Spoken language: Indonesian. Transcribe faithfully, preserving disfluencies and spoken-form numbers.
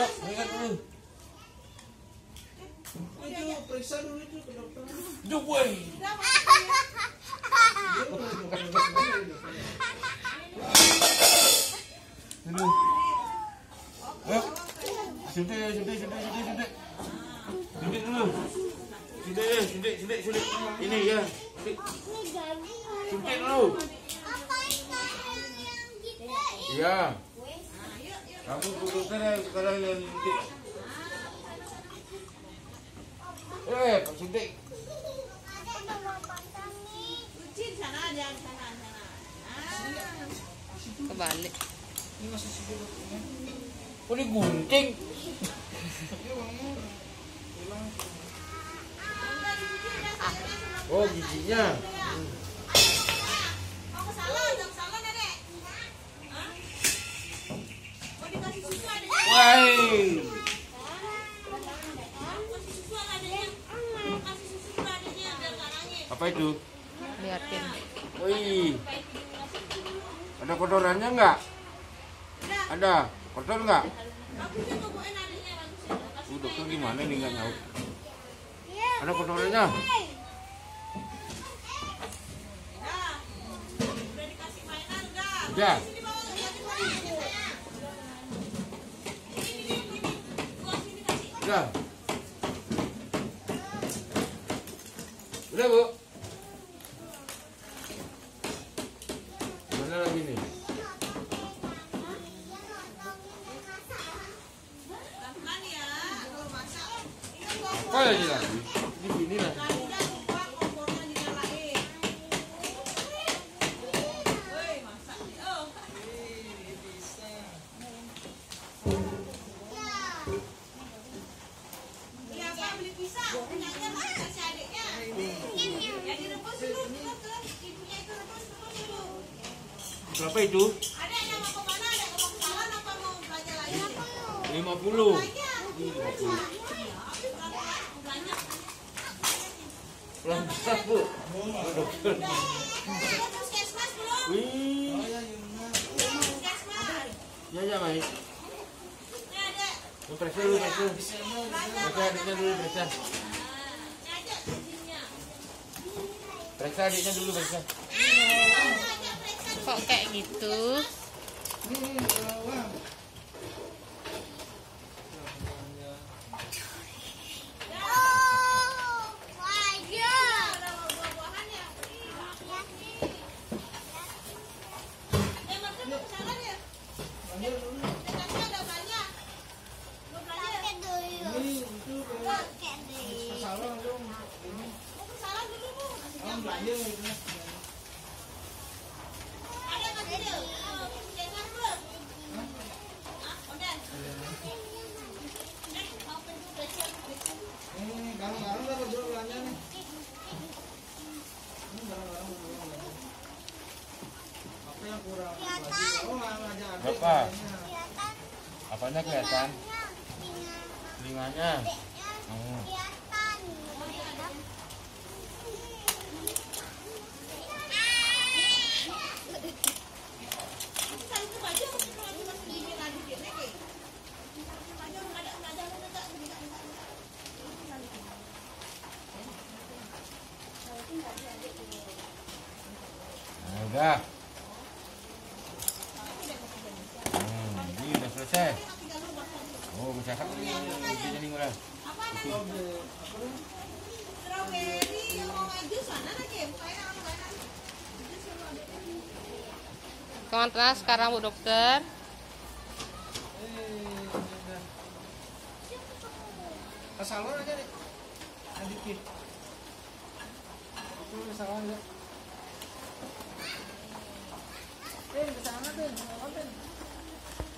Yuk, lihat dulu. Itu periksa dulu itu ke dokter. Duh, boy. Aduh. Yuk. Suntik, suntik, suntik, suntik, suntik. Suntik dulu. Suntik ya, suntik, suntik, suntik. Ini ya. Suntik. Suntik dulu. Iya. Kamu ke dokter ya, sekarang yang suntik. Eh, Pak suntik. Kebalik. Ini masih sipil dokternya. Kok digunting? Oh, giginya. Mau ke salon, mau ke salon, Dedek? Hah? Mau dikasih susu adanya? Woi. Kasih susu adanya. Kasih susu juga adanya, biar nggak nangis. Apa itu? Liatin. Wih. Ada kotorannya enggak? Ada. Kotor enggak? Bagusnya bawain adanya, bagusnya. Uh, dokter gimana nih enggak nyaut? Ada kotorannya? Nah, udah dikasih mainan enggak? Udah. Sini bawa, liatin mainannya, sayang. Ini, ini, ini, ini. Gua sini kasih. Udah. Udah, Bu. Mana lagi nih? Pelan-pelan ya, kalau masak. Ingat bawa Apa lagi lagi? Di sini lah. Kalian lupa kompornya dinyalain. Woi, masak nih. Oh. Iya, Pak, beli pisang. Punyanya Pak, kasih adiknya. Ya direbus dulu, dulu tuh. Ibunya itu rebus, rebus dulu. Berapa itu? Ada yang mau kemana? Ada yang mau ke salon apa mau belanja lagi? lima puluh. Belanja. lima puluh. Iya, habis belanja. Pelan-pelan, Bu. Oh, dokter. Udah puskesmas belum? Wih. Puskesmas. Ya, ya, baik. Ini ada. Mau periksa dulu, periksa. Periksa adiknya dulu, periksa. Nah, ini aja izinnya. Periksa adiknya dulu, periksa. Kok kayak gitu? Ini bawang. Ada buah-buahan ya? Eh, Martin mau ke salon ya? Dekatnya ada banyak. Mau belanja? Ini itu ke salon dong. Ini Mau ke salon dulu, Bu. Masih orang jam belanja itu. ada nggak video? Oh, puskesmas belum? Hah? Udah? Eh, mau pergi belajar. Ini garang-garang dapat dulu belanja nih. Ini garang-garang belanja. Apa yang kurang? Baju. Oh, nggak ngajak adik. Berapa? kayaknya. Apanya kelihatan? Telinganya. Hmm. Bukan itu baju, itu baju masih gini lagi, gini, Ki. Baju nggak ada, nggak ada, nggak ada, nggak ada. Nah, udah. Hmm, ini udah selesai. Oh, bisa kan ini ini ini udah. Apa namanya? Strawberry yang mau maju sana lagi, bukain apa bukain? Jus sama adiknya. Kemana sekarang, Bu Dokter? Ke salon aja deh. Adiknya. Itu ke salon aja. Eh, ke sana deh, ke salon deh.